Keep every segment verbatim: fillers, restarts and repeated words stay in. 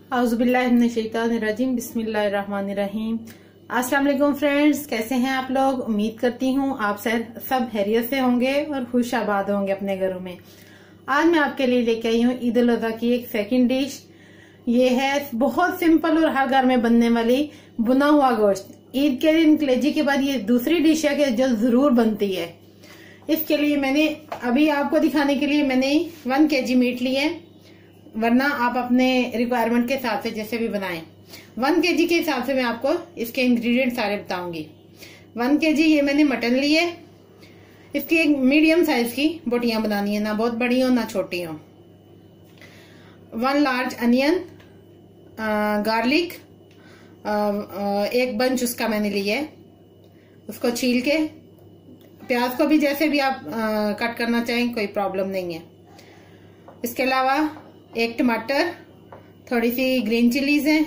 औज़ुबिल्लाहिमिनश्शैतानिर्रजीम बिस्मिल्लाहिर्रहमानिर्रहीम। अस्सलाम वालेकुम फ्रेंड्स, कैसे हैं आप लोग। उम्मीद करती हूँ आप सब हैरियत से होंगे और खुश आबाद होंगे अपने घरों में। आज मैं आपके लिए लेके आई हूँ ईद उल अज़हा की एक सेकंड डिश। ये है बहुत सिंपल और हर घर में बनने वाली बुना हुआ गोश्त। ईद के दिन कलेजी के बाद ये दूसरी डिश है कि जो जरूर बनती है। इसके लिए मैंने अभी आपको दिखाने के लिए मैंने वन के जी मीट लिए, वरना आप अपने रिक्वायरमेंट के हिसाब से जैसे भी बनाएं। वन के जी के हिसाब से मैं आपको इसके इंग्रेडिएंट सारे बताऊंगी। वन के जी ये मैंने मटन लिए। इसकी एक मीडियम साइज की बोटियां बनानी है, ना बहुत बड़ी हो ना छोटी हो। वन लार्ज अनियन, गार्लिक, एक बंच उसका मैंने लिया है, उसको छील के। प्याज को भी जैसे भी आप आ, कट करना चाहें, कोई प्रॉब्लम नहीं है। इसके अलावा एक टमाटर, थोड़ी सी ग्रीन चिलीज है,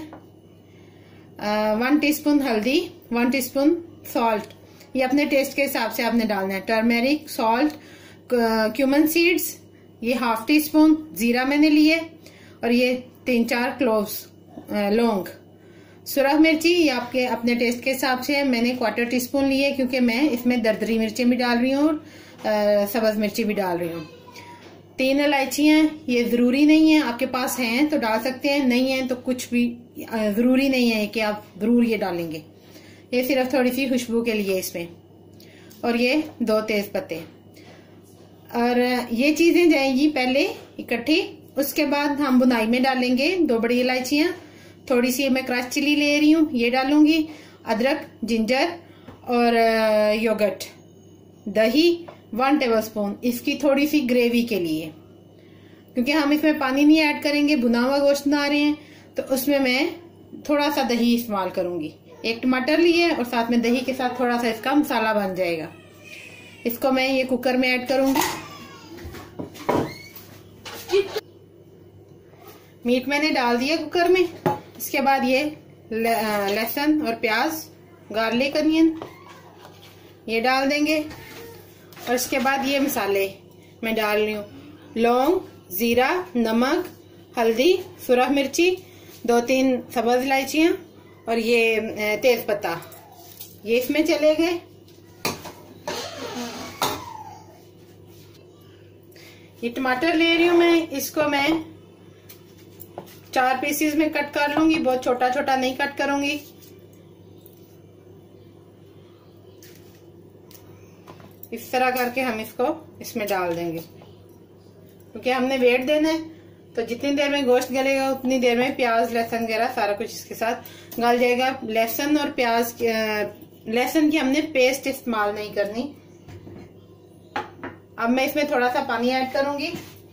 वन टीस्पून हल्दी, वन टीस्पून सॉल्ट। ये अपने टेस्ट के हिसाब से आपने डालना है। टर्मेरिक, सॉल्ट, क्यूमन सीड्स ये हाफ टी स्पून, जीरा मैंने लिए, और ये तीन चार क्लोव्स, लौंग। सुरख मिर्ची ये आपके अपने टेस्ट के हिसाब से है। मैंने क्वार्टर टी स्पून लिए क्योंकि मैं इसमें दरदरी मिर्चें भी डाल रही हूँ और सब्ज मिर्ची भी डाल रही हूँ। तीन इलायचियां, ये जरूरी नहीं है, आपके पास हैं तो डाल सकते हैं, नहीं है तो कुछ भी जरूरी नहीं है कि आप जरूर ये डालेंगे। ये सिर्फ थोड़ी सी खुशबू के लिए इसमें। और ये दो तेज पत्ते। और ये चीजें जाएंगी पहले इकट्ठी, उसके बाद हम बुनाई में डालेंगे। दो बड़ी इलायचियां, थोड़ी सी मैं क्रश चिली ले रही हूँ, ये डालूंगी। अदरक, जिंजर और योगर्ट, दही वन टेबल स्पून, इसकी थोड़ी सी ग्रेवी के लिए, क्योंकि हम इसमें पानी नहीं ऐड करेंगे, भुना हुआ गोश्त बना रहे हैं, तो उसमें मैं थोड़ा सा दही इस्तेमाल करूंगी। एक टमाटर लिए और साथ में दही के साथ थोड़ा सा इसका मसाला बन जाएगा। इसको मैं ये कुकर में ऐड करूंगी। मीट मैंने डाल दिया कुकर में। इसके बाद ये लहसुन और प्याज, गार्लिक, अनियन ये डाल देंगे। और इसके बाद ये मसाले मैं डाल रही हूँ। लौंग, जीरा, नमक, हल्दी, सुरख मिर्ची, दो तीन सब्ज इलायचियां और ये तेज पत्ता, ये इसमें चले गए। ये टमाटर ले रही हूँ मैं, इसको मैं चार पीसेस में कट कर लूंगी, बहुत छोटा छोटा नहीं कट करूंगी। इस तरह करके हम इसको इसमें डाल देंगे, क्योंकि हमने वेट देना है, तो जितनी देर में गोश्त गलेगा उतनी देर में प्याज, लहसुन वगैरह सारा कुछ इसके साथ गल जाएगा। लहसुन और प्याज, लहसुन की हमने पेस्ट इस्तेमाल नहीं करनी। अब मैं इसमें थोड़ा सा पानी ऐड करूंगी।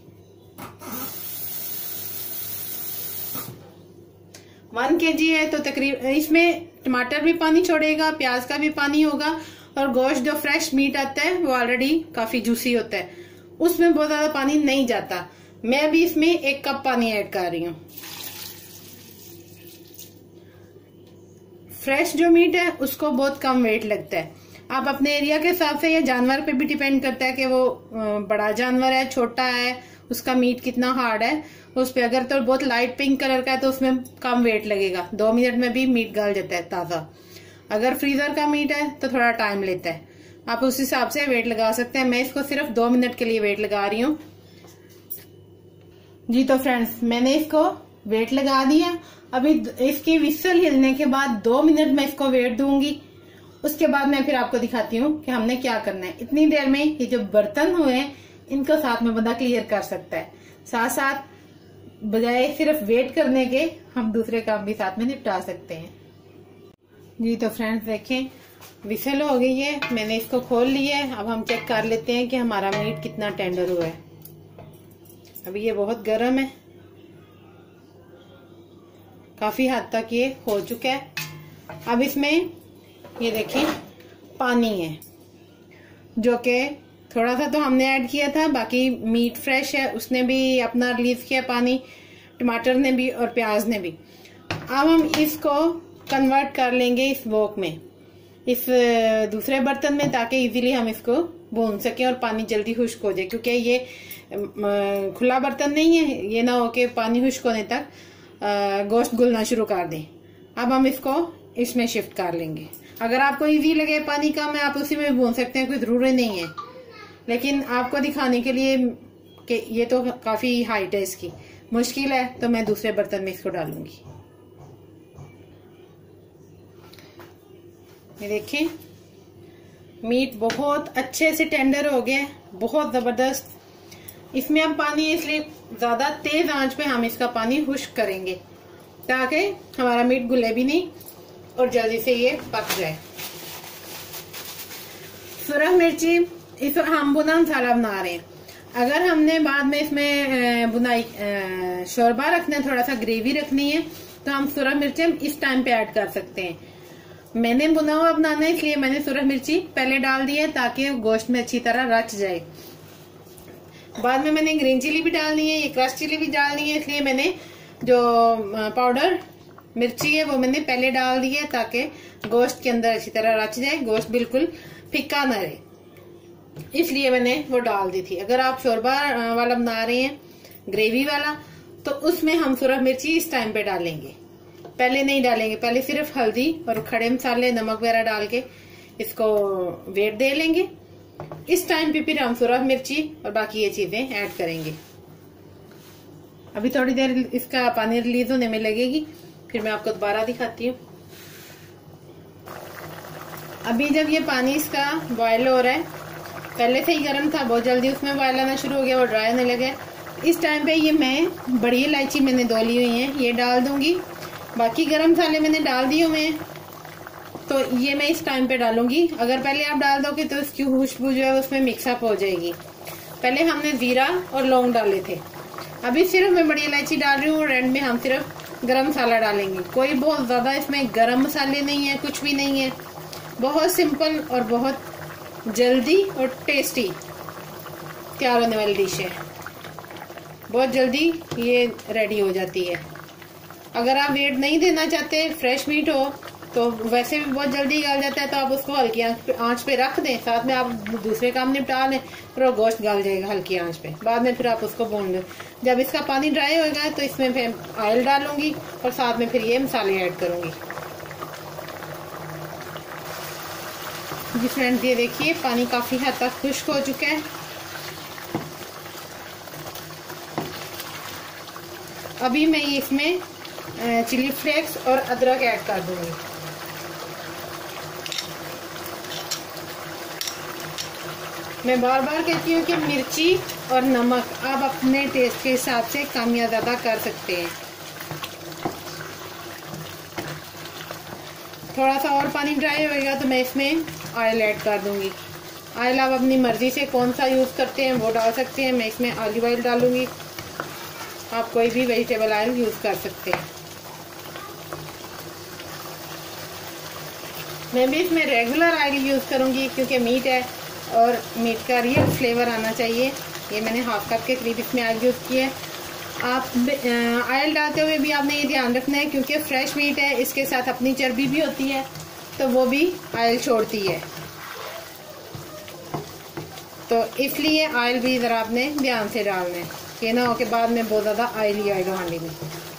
वन के जी है तो तकरीबन इसमें टमाटर भी पानी छोड़ेगा, प्याज का भी पानी होगा, और गोश्त जो फ्रेश मीट आता है वो ऑलरेडी काफी जूसी होता है, उसमें बहुत ज्यादा पानी नहीं जाता। मैं अभी इसमें एक कप पानी ऐड कर रही हूँ। फ्रेश जो मीट है उसको बहुत कम वेट लगता है। आप अपने एरिया के हिसाब से या जानवर पे भी डिपेंड करता है कि वो बड़ा जानवर है, छोटा है, उसका मीट कितना हार्ड है उस पे। अगर तो बहुत लाइट पिंक कलर का है तो उसमें कम वेट लगेगा, दो मिनट में भी मीट गल जाता है ताजा। अगर फ्रीजर का मीट है तो थोड़ा टाइम लेता है, आप उस हिसाब से वेट लगा सकते हैं। मैं इसको सिर्फ दो मिनट के लिए वेट लगा रही हूँ जी। तो फ्रेंड्स, मैंने इसको वेट लगा दिया। अभी इसकी विसल हिलने के बाद दो मिनट में इसको वेट दूंगी। उसके बाद मैं फिर आपको दिखाती हूँ कि हमने क्या करना है। इतनी देर में ये जो बर्तन हुए हैं इनको साथ में बंदा क्लियर कर सकता है, साथ साथ बजाय सिर्फ वेट करने के हम दूसरे काम भी साथ में निपटा सकते हैं जी। तो फ्रेंड्स देखें, विसल हो गई है, मैंने इसको खोल लिया है। अब हम चेक कर लेते हैं कि हमारा मीट कितना टेंडर हुआ है। अभी ये बहुत गर्म है, काफी हद तक ये हो चुका है। अब इसमें ये देखिए पानी है, जो कि थोड़ा सा तो हमने ऐड किया था, बाकी मीट फ्रेश है, उसने भी अपना रिलीज किया पानी, टमाटर ने भी और प्याज ने भी। अब हम इसको कन्वर्ट कर लेंगे इस वोक में, इस दूसरे बर्तन में, ताकि इजीली हम इसको भून सकें और पानी जल्दी खुश्क हो जाए, क्योंकि ये खुला बर्तन नहीं है, ये ना हो कि पानी खुश्क होने तक गोश्त घुलना शुरू कर दें। अब हम इसको इसमें शिफ्ट कर लेंगे। अगर आपको इजी लगे पानी कम है आप उसी में भी भून सकते हैं, कोई जरूरी नहीं है, लेकिन आपको दिखाने के लिए कि ये तो काफी हाइट है, इसकी मुश्किल है, तो मैं दूसरे बर्तन में इसको डालूंगी। ये देखें मीट बहुत अच्छे से टेंडर हो गया, बहुत जबरदस्त। इसमें हम पानी इसलिए ज्यादा तेज आंच पे हम इसका पानी खुश्क करेंगे ताकि हमारा मीट घुले भी नहीं और जल्दी से ये पक जाए। सुरख मिर्ची इस हम बुना मसाला बना रहे हैं। अगर हमने बाद में इसमें बुनाई शोरबा रखना है, थोड़ा सा ग्रेवी रखनी है, तो हम सुरख मिर्ची हम इस टाइम पे ऐड कर सकते हैं। मैंने बुना हुआ बनाना है इसलिए मैंने सुरख मिर्ची पहले डाल दी है ताकि गोश्त में अच्छी तरह रच जाए। बाद में मैंने ग्रीन चिली भी डालनी है, ये क्रश चिली भी डालनी है, इसलिए मैंने जो पाउडर मिर्ची है वो मैंने पहले डाल दी है ताकि गोश्त के अंदर अच्छी तरह रच जाए, गोश्त बिल्कुल फिक्का ना रहे, इसलिए मैंने वो डाल दी थी। अगर आप शोरबा वाला बना रहे हैं ग्रेवी वाला तो उसमें हम सुरख मिर्ची इस टाइम पे डालेंगे, पहले नहीं डालेंगे। पहले सिर्फ हल्दी और खड़े मसाले नमक वगैरह डाल के इसको वेट दे लेंगे। इस टाइम पे फिर हम सुरख मिर्ची और बाकी ये चीजें ऐड करेंगे। अभी थोड़ी देर इसका पानी रिलीज होने में लगेगी, फिर मैं आपको दोबारा दिखाती हूँ। अभी जब ये पानी इसका बॉयल हो रहा है, पहले से ही गर्म था, बहुत जल्दी उसमें बॉयल आना शुरू हो गया, वो ड्राई होने लगे। इस टाइम पे ये मैं बड़ी इलायची मैंने दो ली हुई है, ये डाल दूंगी। बाकी गरम मसाले मैंने डाल दिए हुए हैं, तो ये मैं इस टाइम पे डालूंगी। अगर पहले आप डाल दोगे तो इसकी खुशबू जो है उसमें मिक्सअप हो जाएगी। पहले हमने जीरा और लौंग डाले थे, अभी सिर्फ मैं बड़ी इलायची डाल रही हूँ और एंड में हम सिर्फ गरम मसाला डालेंगे। कोई बहुत ज्यादा इसमें गरम मसाले नहीं है, कुछ भी नहीं है, बहुत सिंपल और बहुत जल्दी और टेस्टी तैयार होने वाली डिश है। बहुत जल्दी ये रेडी हो जाती है। अगर आप वेट नहीं देना चाहते, फ्रेश मीट हो तो वैसे भी बहुत जल्दी गल जाता है, तो आप उसको हल्की आंच पे रख दें, साथ में आप दूसरे काम निपटा लें, फिर वो गोश्त गल जाएगा हल्की आंच पे। बाद में फिर आप उसको भून लें। जब इसका पानी ड्राई होगा तो इसमें फिर ऑयल डालूंगी और साथ में फिर ये मसाले ऐड करूंगी। जी फ्रेंड्स, ये देखिए पानी काफी हद तक खुश्क हो चुका है। अभी मैं इसमें चिली फ्लेक्स और अदरक ऐड कर दूंगी। मैं बार बार कहती हूँ कि मिर्ची और नमक आप अपने टेस्ट के हिसाब से कम या ज्यादा कर सकते हैं। थोड़ा सा और पानी ड्राई होएगा तो मैं इसमें ऑयल ऐड कर दूंगी। ऑयल आप अपनी मर्जी से कौन सा यूज करते हैं वो डाल सकते हैं। मैं इसमें ऑलिव ऑयल डालूंगी, आप कोई भी वेजिटेबल ऑयल यूज कर सकते हैं। मैं भी इसमें रेगुलर ऑयल यूज करूंगी क्योंकि मीट है और मीट का रियल फ्लेवर आना चाहिए। ये मैंने हाफ कप के करीब इसमें ऑयल यूज किया है। आप ऑयल डालते हुए भी आपने ये ध्यान रखना है क्योंकि फ्रेश मीट है, इसके साथ अपनी चर्बी भी होती है तो वो भी ऑयल छोड़ती है, तो इसलिए ऑयल भी जरा आपने ध्यान से डालना है, ये ना हो कि बाद में बहुत ज्यादा ऑयली आएगा हांडी में।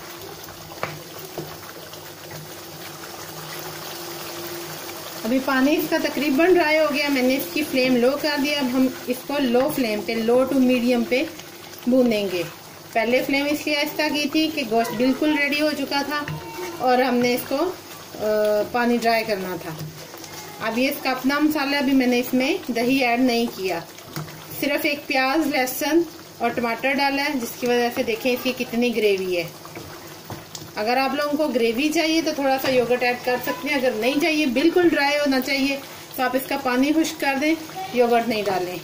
अभी पानी इसका तकरीबन ड्राई हो गया, मैंने इसकी फ्लेम लो कर दिया। अब हम इसको लो फ्लेम पे, लो टू मीडियम पे भूनेंगे। पहले फ्लेम इसलिए ऐसा की थी कि गोश्त बिल्कुल रेडी हो चुका था और हमने इसको आ, पानी ड्राई करना था। अब ये इसका अपना मसाला, अभी मैंने इसमें दही ऐड नहीं किया, सिर्फ एक प्याज, लहसुन और टमाटर डाला है, जिसकी वजह से देखें इसकी कितनी ग्रेवी है। अगर आप लोगों को ग्रेवी चाहिए तो थोड़ा सा योगर्ट ऐड कर सकते हैं, अगर नहीं चाहिए, बिल्कुल ड्राई होना चाहिए, तो आप इसका पानी खुश्क कर दें, योगर्ट नहीं डालें।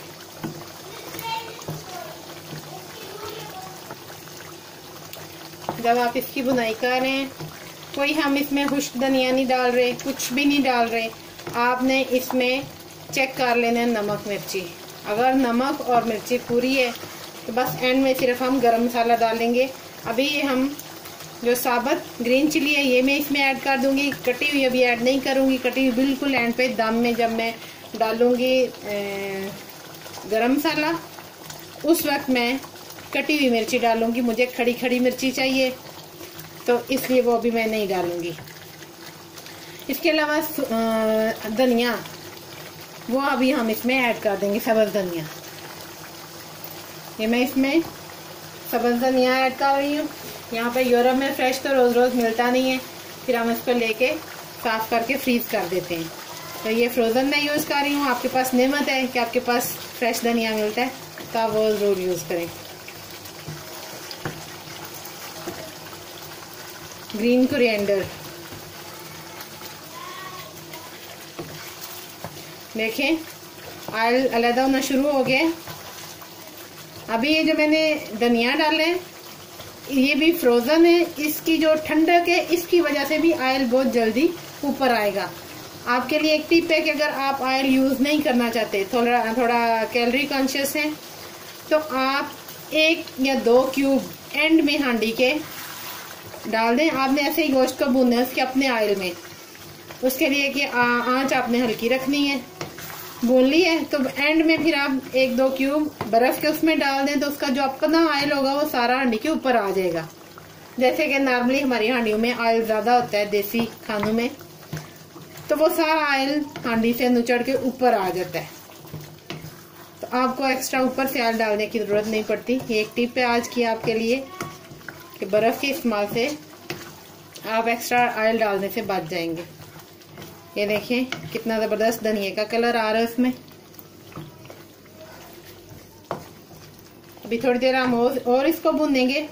जब आप इसकी बुनाई कर रहे हैं, कोई हम इसमें खुश्क धनिया नहीं डाल रहे, कुछ भी नहीं डाल रहे। आपने इसमें चेक कर लेना है नमक मिर्ची, अगर नमक और मिर्ची पूरी है तो बस एंड में सिर्फ हम गरम मसाला डालेंगे। अभी हम जो साबुत ग्रीन चिली है ये मैं इसमें ऐड कर दूंगी, कटी हुई अभी ऐड नहीं करूंगी, कटी हुई बिल्कुल एंड पे दम में जब मैं डालूंगी गरम मसाला, उस वक्त मैं कटी हुई मिर्ची डालूंगी। मुझे खड़ी खड़ी मिर्ची चाहिए, तो इसलिए वो अभी मैं नहीं डालूंगी। इसके अलावा धनिया, वो अभी हम इसमें ऐड कर देंगे, सब्ज़ धनिया। ये मैं इसमें सब्ज़ धनिया ऐड कर रही हूँ। यहाँ पे यूरोप में फ्रेश तो रोज़ रोज़ मिलता नहीं है, फिर हम इसको लेके साफ करके फ्रीज कर देते हैं। तो ये फ्रोज़न मैं यूज़ कर रही हूँ। आपके पास नेमत है कि आपके पास फ्रेश धनिया मिलता है तो आप वो ज़रूर यूज़ करें। ग्रीन कोरिएंडर, देखें ऑयल अलग होना शुरू हो गया। अभी ये जो मैंने धनिया डाले हैं ये भी फ्रोज़न है, इसकी जो ठंडक है इसकी वजह से भी ऑयल बहुत जल्दी ऊपर आएगा। आपके लिए एक टिप है कि अगर आप ऑयल यूज़ नहीं करना चाहते, थोड़ा थोड़ा कैलोरी कॉन्शियस हैं, तो आप एक या दो क्यूब एंड में हांडी के डाल दें। आपने ऐसे ही गोश्त को भूनना है उसके अपने ऑयल में। उसके लिए कि आंच आपने हल्की रखनी है। भून ली है तो एंड में फिर आप एक दो क्यूब बर्फ़ के उसमें डाल दें, तो उसका जो अपना ऑयल होगा वो सारा हांडी के ऊपर आ जाएगा। जैसे कि नॉर्मली हमारी हांडियों में ऑयल ज़्यादा होता है देसी खानों में, तो वो सारा ऑयल हांडी से नुचड़ के ऊपर आ जाता है। तो आपको एक्स्ट्रा ऊपर से ऑयल डालने की ज़रूरत नहीं पड़ती। ये एक टिप है आज की आपके लिए कि बर्फ़ के इस्तेमाल से आप एक्स्ट्रा ऑयल डालने से बच जाएंगे। ये देखें कितना ज़बरदस्त धनिया का कलर आ रहा है उसमें। अभी थोड़ी देर हम और इसको भूनेंगे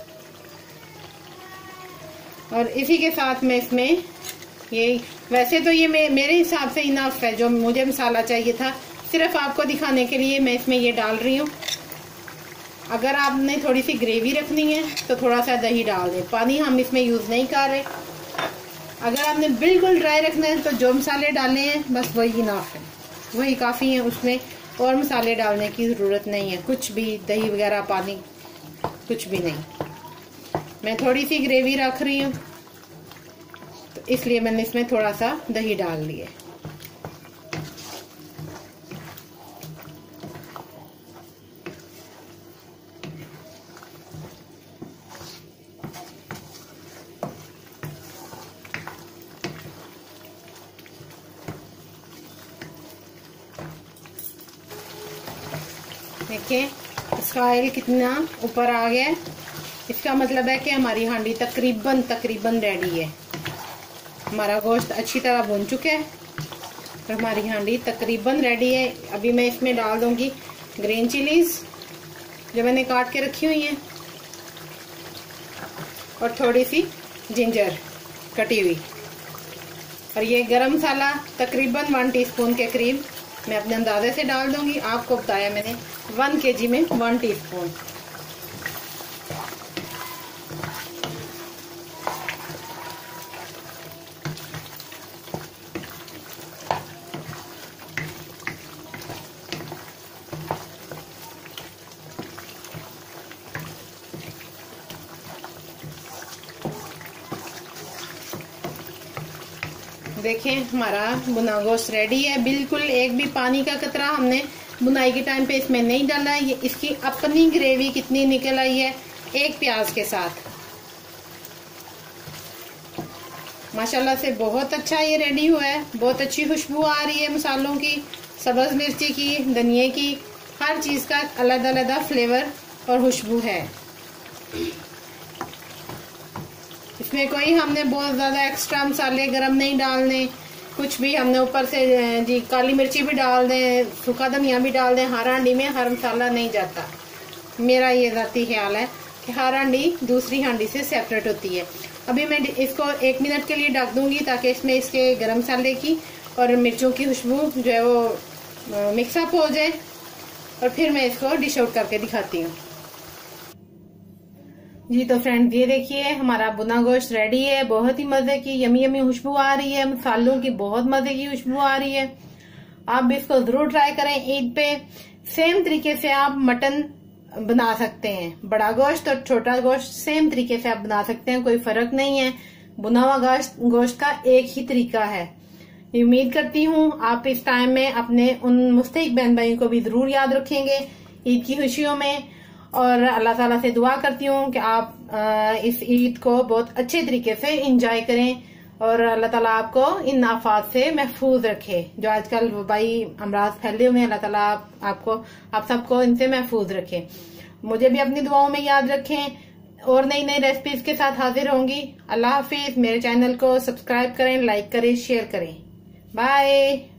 और इसी के साथ में इसमें ये, वैसे तो ये मे, मेरे हिसाब से इनफ है जो मुझे मसाला चाहिए था, सिर्फ आपको दिखाने के लिए मैं इसमें ये डाल रही हूँ। अगर आपने थोड़ी सी ग्रेवी रखनी है तो थोड़ा सा दही डाल दें। पानी हम इसमें यूज़ नहीं कर रहे। अगर आपने बिल्कुल ड्राई रखना है तो जो मसाले डालने हैं बस वही इनफ है, वही काफ़ी है। उसमें और मसाले डालने की ज़रूरत नहीं है, कुछ भी दही वगैरह पानी कुछ भी नहीं। मैं थोड़ी सी ग्रेवी रख रही हूँ तो इसलिए मैंने इसमें थोड़ा सा दही डाल लिया। देखिए इसका ऑयल कितना ऊपर आ गया है। इसका मतलब है कि हमारी हांडी तकरीबन तकरीबन रेडी है। हमारा गोश्त अच्छी तरह भून चुका है और हमारी हांडी तकरीबन रेडी है। अभी मैं इसमें डाल दूंगी ग्रीन चिलीज जो मैंने काट के रखी हुई हैं और थोड़ी सी जिंजर कटी हुई, और ये गरम मसाला तकरीबन वन टीस्पून के करीब मैं अपने अंदाजे से डाल दूंगी। आपको बताया मैंने वन केजी में वन टीस्पून। देखें हमारा भुना गोश्त रेडी है। बिल्कुल एक भी पानी का कतरा हमने बुनाई के टाइम पे इसमें नहीं डाला है। ये इसकी अपनी ग्रेवी कितनी निकल आई है एक प्याज के साथ। माशाल्लाह से बहुत अच्छा ये रेडी हुआ है। बहुत अच्छी खुशबू आ रही है मसालों की, सब्ज़ मिर्ची की, धनिए की, हर चीज़ का अलग अलग फ्लेवर और खुशबू है। इसमें कोई हमने बहुत ज़्यादा एक्स्ट्रा मसाले गरम नहीं डालने, कुछ भी हमने ऊपर से जी काली मिर्ची भी डाल दें, सूखा धनिया भी डाल दें। हर हांडी में हर मसाला नहीं जाता। मेरा ये ज़ाती ख्याल है कि हर हांडी दूसरी हांडी से सेपरेट होती है। अभी मैं इसको एक मिनट के लिए ढक दूंगी ताकि इसमें इसके गरम मसाले की और मिर्चों की खुशबू जो है वो मिक्सअप हो जाए, और फिर मैं इसको डिश आउट करके दिखाती हूँ। जी तो फ्रेंड्स ये देखिए हमारा भुना गोश्त रेडी है। बहुत ही मजे की यमी यमी खुशबू आ रही है, मसालों की बहुत मजे की खुशबू आ रही है। आप भी इसको जरूर ट्राई करें ईद पे। सेम तरीके से आप मटन बना सकते हैं, बड़ा गोश्त और छोटा गोश्त सेम तरीके से आप बना सकते हैं, कोई फर्क नहीं है। भुना हुआ गोश्त गोश्त का एक ही तरीका है। उम्मीद करती हूँ आप इस टाइम में अपने उन मुस्तहिक बहन भाइयों को भी जरूर याद रखेंगे ईद की खुशियों में, और अल्लाह ताला से दुआ करती हूँ कि आप इस ईद को बहुत अच्छे तरीके से एंजॉय करें और अल्लाह ताला आपको इन आफात से महफूज रखे। जो आजकल वबाई अमराज फैले हुए हैं, अल्लाह ताला आप, आपको आप सबको इनसे महफूज रखे। मुझे भी अपनी दुआओं में याद रखें और नई नई रेसिपीज के साथ हाजिर होंगी। अल्लाह हाफिज। मेरे चैनल को सब्सक्राइब करें, लाइक करें, शेयर करें। बाय।